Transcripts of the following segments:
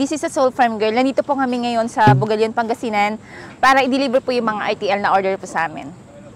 this is a Soul Farm Girl. Nandito po kami ngayon sa Bugallon, Pangasinan para i-deliver po yung mga RTL na order po sa amin.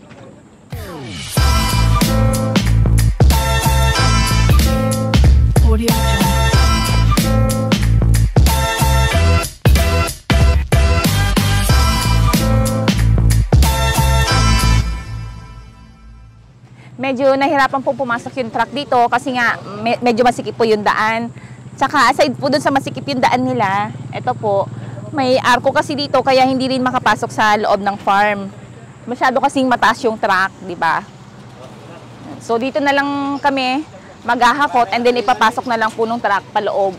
Medyo nahirapan po pumasok yung truck dito kasi nga medyo masikip po yung daan. Tsaka aside po dun sa masikip yung daan nila, ito po, may arko kasi dito kaya hindi rin makapasok sa loob ng farm. Masyado kasing mataas yung truck, di ba? So dito na lang kami maghahakot and then ipapasok na lang po ng truck pa loob.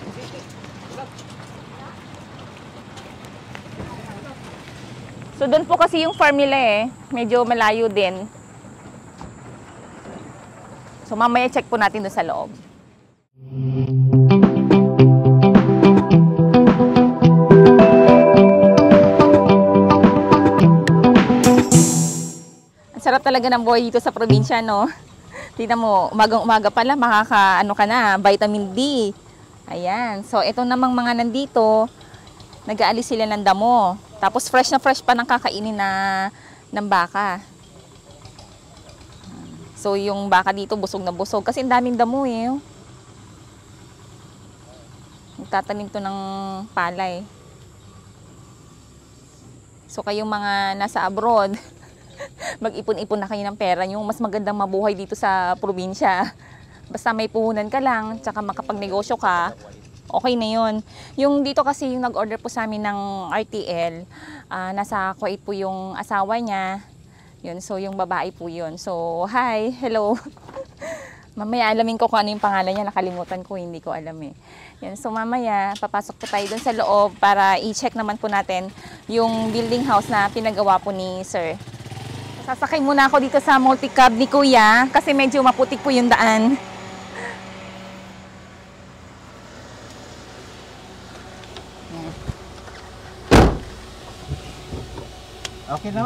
So doon po kasi yung farm nila medyo malayo din. So mamaya check po natin doon sa loob. Ang sarap talaga ng buhay dito sa probinsya, no? Tingnan mo, umagang-umaga pala, makaka-ano ka na, vitamin D. Ayan. So ito namang mga nandito, nag-aalis sila ng damo. Tapos fresh na fresh pa ng kakainin ng baka. So, yung baka dito, busog na busog. Kasi ang daming damo Nagtatanim to ng palay. So, kayong mga nasa abroad, mag-ipon-ipon na kayo ng pera nyo. Mas magandang mabuhay dito sa probinsya. Basta may puhunan ka lang, tsaka makapagnegosyo ka, okay na yun. Yung dito kasi, yung nag-order po sa amin ng RTL, nasa Kuwait po yung asawa niya. Yun, so yung babae po yun. So, hi, hello. Mamaya alamin ko kung ano yung pangalan niya, nakalimutan ko, hindi ko alam Yun, so mamaya papasok po tayo dun sa loob para i-check naman po natin yung building house na pinagawa po ni Sir. Sasakay muna ako dito sa multi-cab ni Kuya kasi medyo maputik po yung daan. Okay na.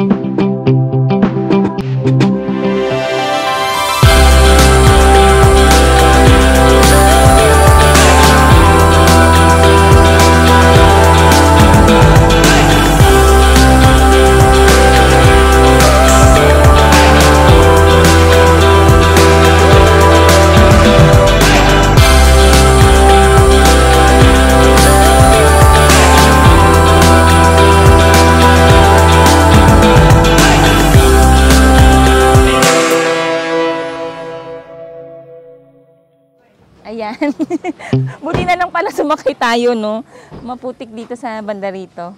Ayan. Buti na lang pala sumakay tayo, no? Maputik dito sa banda rito.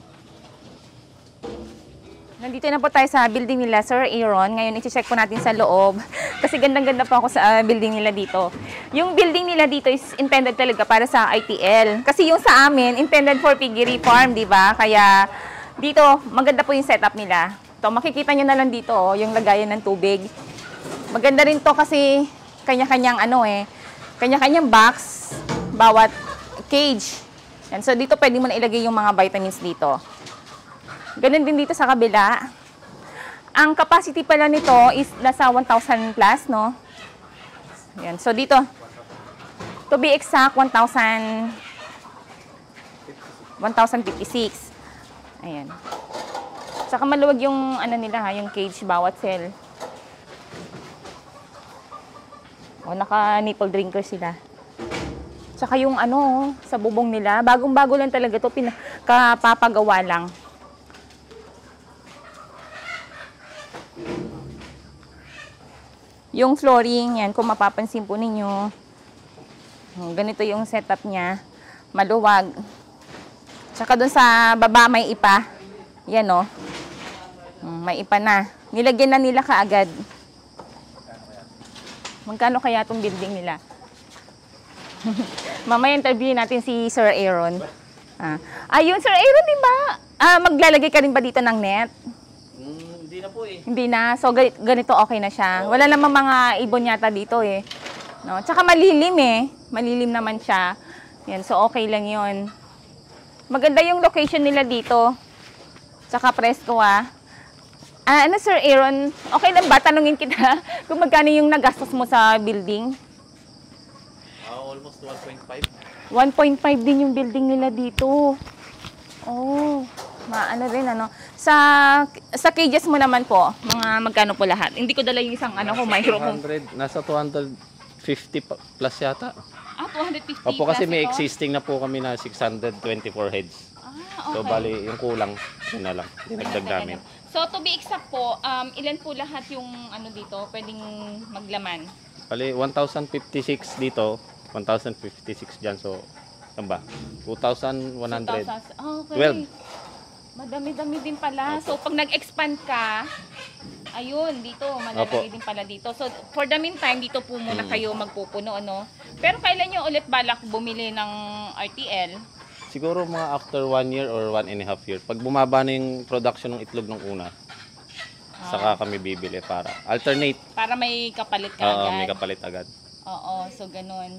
Nandito na po tayo sa building nila, Sir Aaron. Ngayon, i-check po natin sa loob. Kasi gandang-ganda po ako sa building nila dito. Yung building nila dito is intended talaga para sa RTL. Kasi yung sa amin, intended for piggery farm, di ba? Kaya dito, maganda po yung setup nila. So, makikita nyo na lang dito, yung lagayan ng tubig. Maganda rin to kasi kanya-kanyang kanya-kanyang box, bawat cage. Yan. So, dito pwede mo na ilagay yung mga vitamins dito. Ganun din dito sa kabila. Ang capacity pala nito is nasa 1,000 plus, no? Yan. So, dito, to be exact, 1,056. Ayan. Saka maluwag yung, nila, yung cage, bawat cell. O, naka-nipple drinker sila. Tsaka yung sa bubong nila, bagong-bago lang talaga to, kapapagawa lang. Yung flooring, yan, kung mapapansin po ninyo, ganito yung setup niya, maluwag. Tsaka dun sa baba may ipa. Yan may ipa na. Nilagyan na nila kaagad. Magkano kaya itong building nila? Mamaya interview natin si Sir Aaron. Ayun, Sir Aaron, di ba? Maglalagay ka rin ba dito ng net? Hindi na po Hindi na. So, ganito okay na siya. Wala namang mga ibon yata dito No? Tsaka malilim Malilim naman siya. Yan, so okay lang yon. Maganda yung location nila dito. Tsaka presko Sir Aaron, okay lang ba? Tanungin kita kung magkano yung nagastos mo sa building? Almost 1.5. 1.5 din yung building nila dito. Oh, maano rin ano. Sa cages mo naman po, mga magkano po lahat? Hindi ko dala yung isang ano ko, microphone. 200, nasa 250 plus yata. 250 Opo, kasi plus may ito? existing na po kami na 624 heads. Okay. So, bali, yung kulang, yun na lang. Dinagdag namin. So, to be exact po, ilan po lahat yung ano dito, pwedeng maglaman? Bali, 1,056 dito, 1,056 dyan. So, ano ba? 2,100. 2,000. Okay. 12. Madami-dami din pala. So, pag nag-expand ka, ayun, dito, malalagay din pala dito. So, for the meantime, dito po muna kayo magpupuno, ano? Pero kailan nyo ulit balak bumili ng RTL? Siguro mga after 1 year or 1.5 year. Pag bumaba na yung production ng itlog ng una, saka kami bibili para alternate. Para may kapalit ka Oo, agad. may kapalit agad. Oo, so ganun.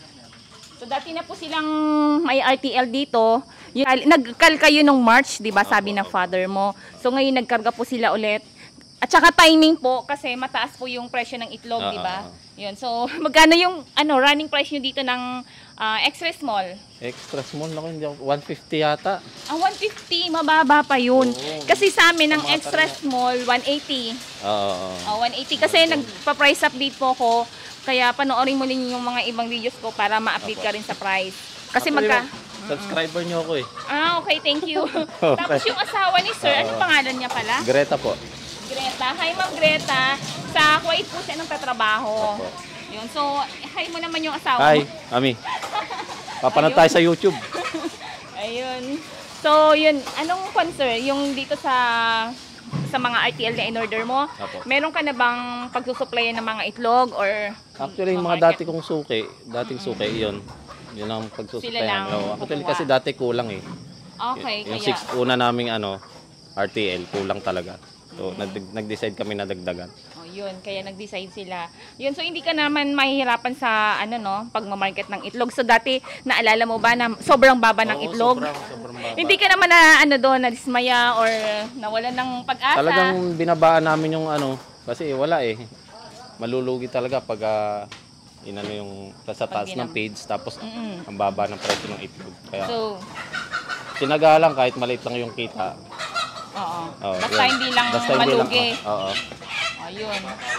So dati na po silang may RTL dito. Nagkal kayo nung March, 'di ba? Sabi ng father mo. So ngayon nagkarga po sila ulit. At saka timing po kasi mataas po yung presyo ng itlog, 'di ba? 'Yun. So magkano yung running price niyo dito ng extra small? Extra small na ko, hindi ako, 150 yata. 150, mababa pa yun. Oo. Kasi sa amin, ang extra small, 180. Oo. 180. Kasi nagpa-price update po ko. Kaya panoorin mo din yung mga ibang videos ko para ma-update ka rin sa price. Kasi Subscriber niyo ako eh. okay, thank you. Tapos yung asawa ni sir, ano pangalan niya pala? Greta po. Greta. Hi, Ma'am Greta. Sa Kuwait po siya ng tatrabaho. Opo. Yun. So, hi mo naman yung asawa Hi, mo. Ami. Papanood tayo sa YouTube. Ayun. So, yun. Anong concern? Yung dito sa mga RTL na in-order mo? Opo. Meron ka na bang pagsusuplayan ng mga itlog or Actually, yung mga dati kong suki, yun. Yun ang Sila pagsusuplayan. lang Actually, kukuha. kasi dati kulang eh. Okay, Yung kaya. 6 una naming RTL, kulang talaga. So, nag-decide kami na dagdagan. Yun, kaya nag-decide sila. Yun, so hindi ka naman mahihirapan sa pagmamarket ng itlog. So dati, naalala mo ba na sobrang baba ng itlog? Sobrang baba. Hindi ka naman na nadismaya or nawalan ng pag-asa? Talagang binabaan namin yung kasi wala eh. Malulugi talaga pag yung sa taas ng page tapos ang baba ng presyo ng itlog. Kaya So, tinaga lang kahit maliit lang yung kita. oo. Basta Basta hindi lang malugi. Oo. Ayun.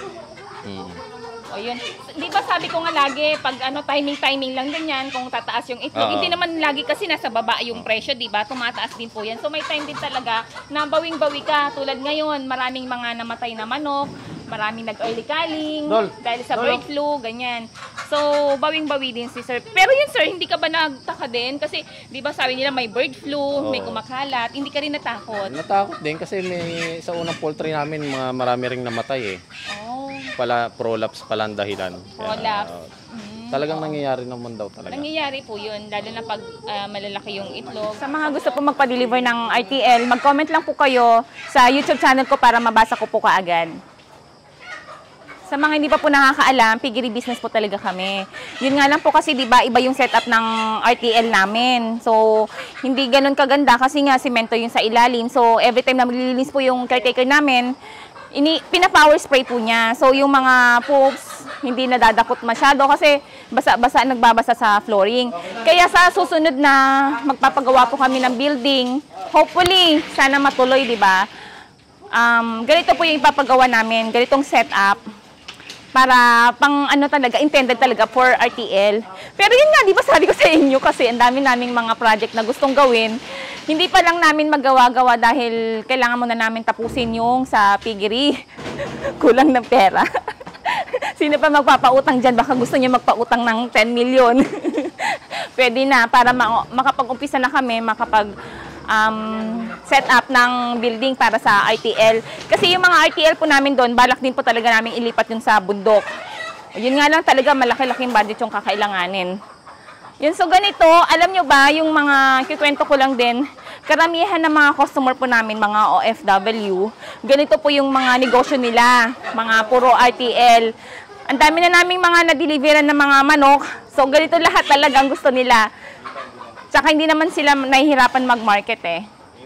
O yun. Di ba sabi ko nga lagi, pag timing lang din yan, kung tataas yung itlog. Hindi naman lagi kasi nasa baba yung presyo, di ba? Tumataas din po yan. So may time din talaga na bawing-bawi ka. Tulad ngayon, maraming mga namatay na manok, maraming nag-early culling, dahil sa bird flu, ganyan. So, bawing-bawi din si sir. Pero yun sir, hindi ka ba nagtaka din? Kasi, di ba sabi nila may bird flu, may kumakalat, hindi ka rin natakot? Natakot din kasi sa unang poultry namin, marami ring namatay eh. Prolapse pala ang dahilan. Prolapse. Talagang nangyayari naman daw talaga. Nangyayari po yun, lalo na pag malalaki yung itlog. Sa mga gusto po magpa-deliver ng RTL, mag-comment lang po kayo sa YouTube channel ko para mabasa ko po kaagad. Sa mga hindi pa po nakakaalam, piggery business po talaga kami. Yun nga lang po kasi 'di ba iba yung setup ng RTL namin. So, hindi ganoon kaganda kasi nga semento yung sa ilalim. So, every time na maglilinis po yung caretaker namin, pina-power spray po niya. So, yung mga poops, hindi nadadakot masyado kasi basa-basa, nagbabasa sa flooring. Kaya sa susunod na magpapagawa po kami ng building, hopefully, sana matuloy, 'di ba? Ganito po yung ipapagawa namin, ganitong setup. Para pang talaga, intended talaga for RTL. Pero yun nga, di ba sabi ko sa inyo kasi ang dami naming mga project na gustong gawin. Hindi pa lang namin magawa-gawa dahil kailangan muna namin tapusin yung sa piggery. Kulang ng pera. Sino pa magpapautang dyan? Baka gusto niyo magpautang ng 10 million. Pwede na para makapag-umpisa na kami, set up ng building para sa RTL. Kasi yung mga RTL po namin doon, balak din po talaga namin ilipat yun sa bundok. Yun nga lang talaga, malaki-laking budget yung kakailanganin. Yun, so ganito, alam nyo ba, yung mga kikwento ko lang din, karamihan ng mga customer po namin, mga OFW, ganito po yung mga negosyo nila, mga puro RTL. Ang dami na naming mga na-deliveran ng mga manok, so ganito lahat talagang gusto nila. Tsaka hindi naman sila nahihirapan mag-market eh.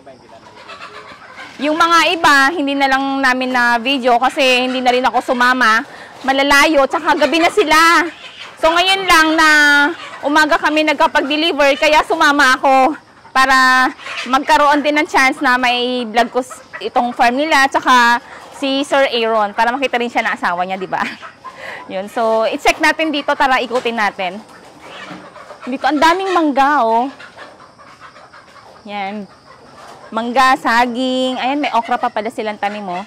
Yung mga iba, hindi na lang namin na video kasi hindi na rin ako sumama. Malalayo, tsaka gabi na sila. So ngayon lang na umaga kami nagkapag-deliver, kaya sumama ako para magkaroon din ng chance na may vlog ko itong farm nila, tsaka si Sir Aaron, para makita rin siya na asawa niya, di ba? Yun, so i-check natin dito, tara ikutin natin. Dito ang daming mangga, oh. Yan. Mangga, saging. Ayan, may okra pa pala silang tanim, oh.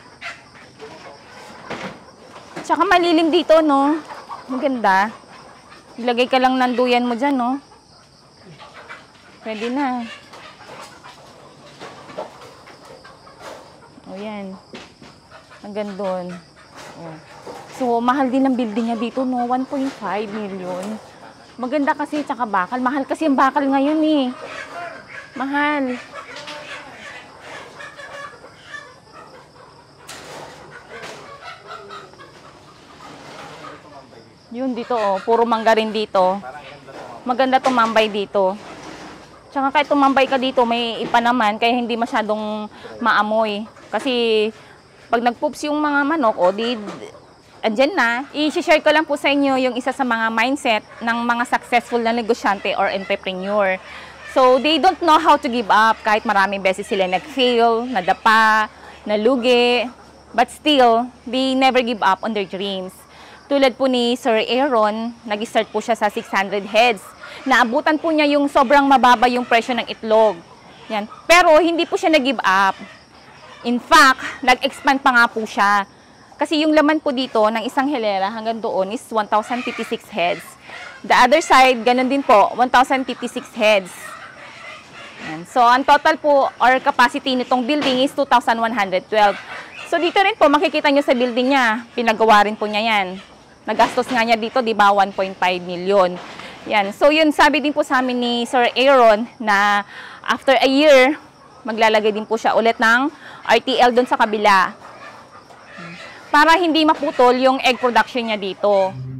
Tsaka malilim dito, no? Maganda. Ilagay ka lang ng duyan mo dyan, no? Pwede na. O, yan. Hanggang doon. O. So, mahal din ang building niya dito, no? 1.5 million. Maganda kasi, tsaka bakal. Mahal kasi ang bakal ngayon, eh. Mahal. Yun dito, oh. Puro mangga rin dito. Maganda tumambay dito. Tsaka kahit tumambay ka dito, may ipa naman, kaya hindi masyadong maamoy. Kasi pag nagpoops yung mga manok, o di, andyan na. I-share ko lang po sa inyo yung isa sa mga mindset ng mga successful na negosyante or entrepreneur. So, they don't know how to give up. Kahit maraming beses sila nag-fail, nadapa, nalugi. But still, they never give up on their dreams. Tulad po ni Sir Aaron, nag-start po siya sa 600 heads. Naabutan po niya yung sobrang mababa yung presyo ng itlog. Yan. Pero hindi po siya nag-give up. In fact, nag-expand pa nga po siya. Kasi yung laman po dito ng isang hilera hanggang doon is 1,056 heads. The other side, ganun din po, 1,056 heads. Yan. So, ang total po or capacity nitong building is 2,112. So, dito rin po, makikita nyo sa building niya, pinagawa rin po niya yan. Nagastos nga niya dito, di ba, 1.5 million. Yan. So, yun, sabi din po sa amin ni Sir Aaron na after a year, maglalagay din po siya ulit ng RTL doon sa kabila. Para hindi maputol yung egg production niya dito.